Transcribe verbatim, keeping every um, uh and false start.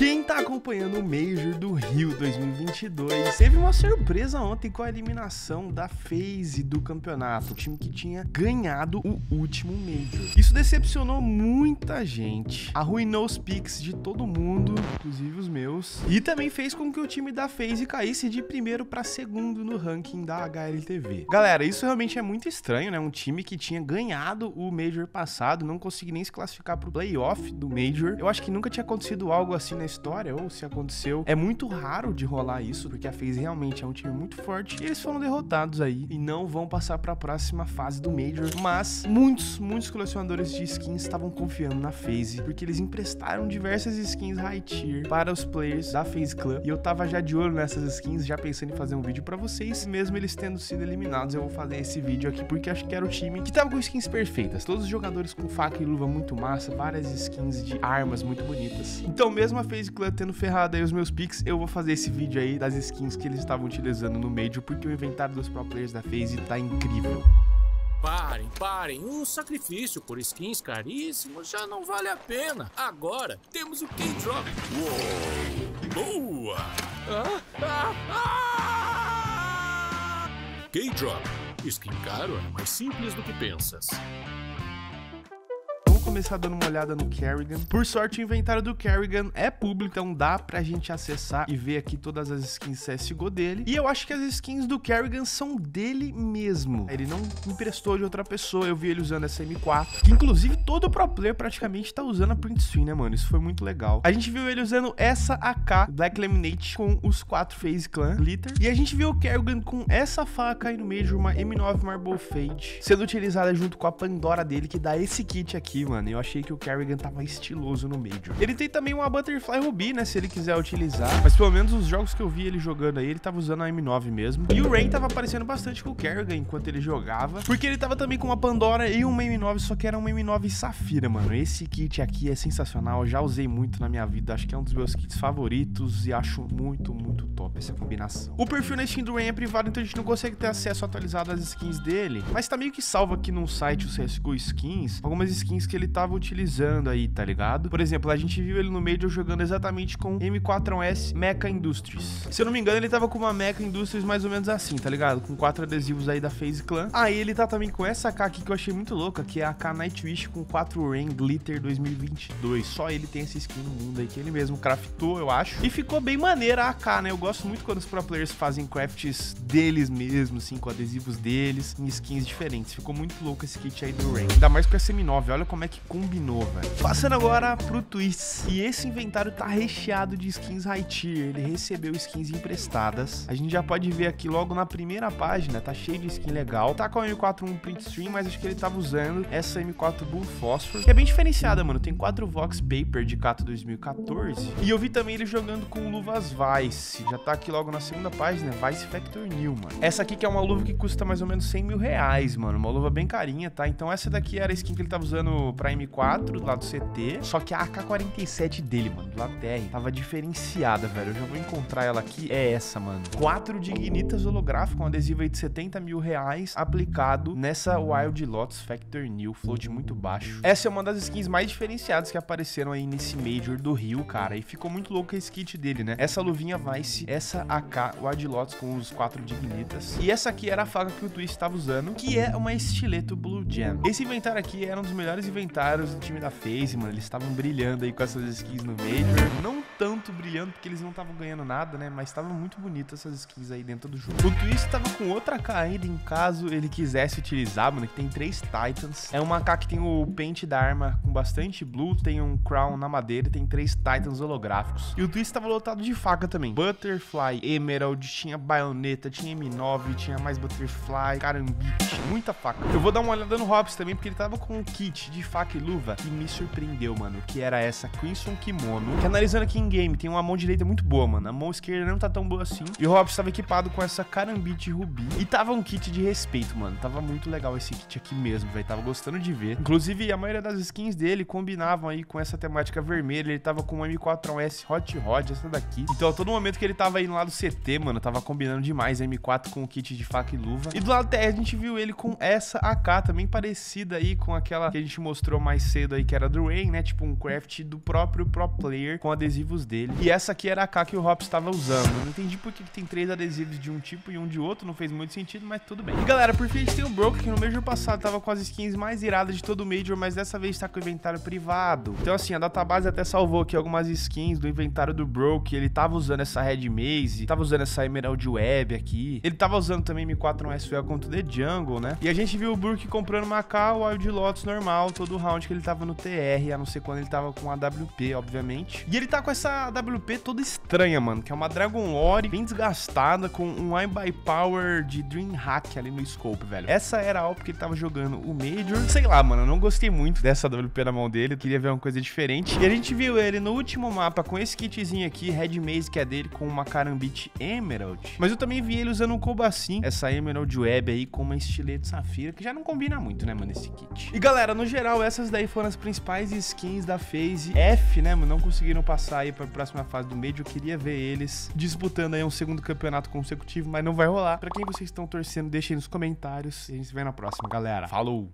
Quem tá acompanhando o Major do Rio dois mil e vinte e dois teve uma surpresa ontem com a eliminação da FaZe do campeonato, o time que tinha ganhado o último Major. Isso decepcionou muita gente, arruinou os picks de todo mundo, inclusive os meus, e também fez com que o time da FaZe caísse de primeiro para segundo no ranking da H L T V. Galera, isso realmente é muito estranho, né? Um time que tinha ganhado o Major passado não conseguiu nem se classificar pro playoff do Major. Eu acho que nunca tinha acontecido algo assim na história, ou se aconteceu, é muito raro de rolar isso, porque a FaZe realmente é um time muito forte e eles foram derrotados aí e não vão passar para a próxima fase do Major. Mas muitos, muitos colecionadores de skins estavam confiando na FaZe, porque eles emprestaram diversas skins high tier para os players da FaZe Clan, e eu tava já de olho nessas skins, já pensando em fazer um vídeo para vocês. Mesmo eles tendo sido eliminados, eu vou fazer esse vídeo aqui porque acho que era o time que tava com skins perfeitas, todos os jogadores com faca e luva muito massa, várias skins de armas muito bonitas. Então mesmo a FaZe Clan tendo ferrado aí os meus picks, eu vou fazer esse vídeo aí das skins que eles estavam utilizando no Major, porque o inventário dos pro players da FaZe tá incrível. Parem, parem, um sacrifício por skins caríssimos já não vale a pena. Agora temos o K-Drop. Uou! Boa! Ah, ah, ah! K-Drop. Skin caro é mais simples do que pensas. Começar dando uma olhada no Kerrigan. Por sorte, o inventário do Kerrigan é público, então dá pra gente acessar e ver aqui todas as skins C S G O dele. E eu acho que as skins do Kerrigan são dele mesmo. Ele não emprestou de outra pessoa. Eu vi ele usando essa M quatro, que inclusive todo pro player praticamente tá usando a print screen, né, mano? Isso foi muito legal. A gente viu ele usando essa A K Black Laminate com os quatro FaZe Clan Glitter. E a gente viu o Kerrigan com essa faca aí no meio, uma M nove Marble Fade, sendo utilizada junto com a Pandora dele, que dá esse kit aqui, mano. Eu achei que o Kerrigan tava estiloso no Major. Ele tem também uma Butterfly Ruby, né, se ele quiser utilizar, mas pelo menos os jogos que eu vi ele jogando aí, ele tava usando a M nove mesmo. E o Rain tava aparecendo bastante com o Kerrigan enquanto ele jogava, porque ele tava também com uma Pandora e uma M nove, só que era uma M nove Safira, mano. Esse kit aqui é sensacional, eu já usei muito na minha vida, acho que é um dos meus kits favoritos e acho muito, muito top essa combinação. O perfil na Steam do Rain é privado, então a gente não consegue ter acesso atualizado às skins dele, mas tá meio que salvo aqui no site, o C S G O Skins, algumas skins que ele tava utilizando aí, tá ligado? Por exemplo, a gente viu ele no Major jogando exatamente com M quatro S Mecha Industries. Se eu não me engano, ele tava com uma Mecha Industries mais ou menos assim, tá ligado? Com quatro adesivos aí da FaZe Clan. Aí ele tá também com essa A K aqui que eu achei muito louca, que é a A K Nightwish com quatro Rain Glitter dois mil e vinte e dois. Só ele tem essa skin no mundo aí, que ele mesmo craftou, eu acho. E ficou bem maneira a A K, né? Eu gosto muito quando os pro players fazem crafts deles mesmos, assim, com adesivos deles, em skins diferentes. Ficou muito louco esse kit aí do Rain. Ainda mais com essa M nove, olha como é que combinou, velho. Passando agora pro Twist. E esse inventário tá recheado de skins high tier. Ele recebeu skins emprestadas. A gente já pode ver aqui logo na primeira página, tá cheio de skin legal. Tá com a M quatro um Print Stream, mas acho que ele tava usando essa M quatro Bull Phosphor, que é bem diferenciada, mano. Tem quatro Vox Paper de Cato dois mil e quatorze. E eu vi também ele jogando com luvas Vice. Já tá aqui logo na segunda página, Vice Factor New, mano. Essa aqui que é uma luva que custa mais ou menos cem mil reais, mano. Uma luva bem carinha, tá? Então essa daqui era a skin que ele tava usando pra M quatro, do lado do C T. Só que a A K quarenta e sete dele, mano, do lado T R, tava diferenciada, velho. Eu já vou encontrar ela aqui. É essa, mano. Quatro Dignitas holográfico, um adesivo aí de setenta mil reais, aplicado nessa Wild Lotus Factor New. Float muito baixo. Essa é uma das skins mais diferenciadas que apareceram aí nesse Major do Rio, cara. E ficou muito louco esse kit dele, né? Essa luvinha Vice, essa A K Wild Lotus com os quatro Dignitas. E essa aqui era a faca que o Twist tava usando, que é uma Estileto Blue Jam. Esse inventário aqui era um dos melhores inventários do time da FaZe, mano. Eles estavam brilhando aí com essas skins no Major. Não tanto brilhando, porque eles não estavam ganhando nada, né? Mas estavam muito bonitas essas skins aí dentro do jogo. O Twist tava com outra A K ainda, em caso ele quisesse utilizar, mano, que tem três Titans. É uma A K que tem o pente da arma com bastante blue, tem um crown na madeira e tem três Titans holográficos. E o Twist tava lotado de faca também. Butterfly, Emerald, tinha baioneta, tinha M nove, tinha mais Butterfly, carambite, muita faca. Eu vou dar uma olhada no Hops também, porque ele tava com um kit de faca e luva que me surpreendeu, mano, que era essa Crimson Kimono, que analisando aqui em game, tem uma mão direita muito boa, mano, a mão esquerda não tá tão boa assim, e o Hobbs tava equipado com essa Carambite Ruby, e tava um kit de respeito, mano, tava muito legal esse kit aqui mesmo, velho, tava gostando de ver. Inclusive, a maioria das skins dele combinavam aí com essa temática vermelha, ele tava com uma M quatro S Hot Rod, essa daqui, então a todo momento que ele tava indo lá do C T, mano, tava combinando demais a M quatro com o kit de faca e luva, e do lado T R a gente viu ele com essa A K também parecida aí com aquela que a gente mostrou mais cedo aí, que era do Rain, né, tipo um craft do próprio pro player com adesivos dele. dele. E essa aqui era a K que o Hops estava usando. Eu não entendi por que, que tem três adesivos de um tipo e um de outro. Não fez muito sentido, mas tudo bem. E galera, por fim a gente tem o Brook, que no Major passado tava com as skins mais iradas de todo o Major, mas dessa vez tá com o inventário privado. Então assim, a database até salvou aqui algumas skins do inventário do Brook. Ele tava usando essa Red Maze, tava usando essa Emerald Web aqui. Ele tava usando também M quatro um S L contra o The Jungle, né? E a gente viu o Brook comprando uma K, o Wild Lotus normal, todo o round que ele tava no T R, a não ser quando ele tava com a W P, obviamente. E ele tá com essa W P toda estranha, mano, que é uma Dragon Lore bem desgastada, com um I by Power de Dreamhack ali no scope, velho. Essa era a AWP que ele tava jogando o Major. Sei lá, mano, eu não gostei muito dessa W P na mão dele, eu queria ver uma coisa diferente. E a gente viu ele no último mapa com esse kitzinho aqui, Red Maze, que é dele, com uma Karambit Emerald. Mas eu também vi ele usando um Cobassin, essa Emerald Web aí, com uma estilete Safira, que já não combina muito, né, mano, esse kit. E galera, no geral, essas daí foram as principais skins da FaZe F, né, mano, não conseguiram passar aí pra próxima fase do Major. Eu queria ver eles disputando aí um segundo campeonato consecutivo, mas não vai rolar. Pra quem vocês estão torcendo, deixem nos comentários. E a gente se vê na próxima, galera. Falou!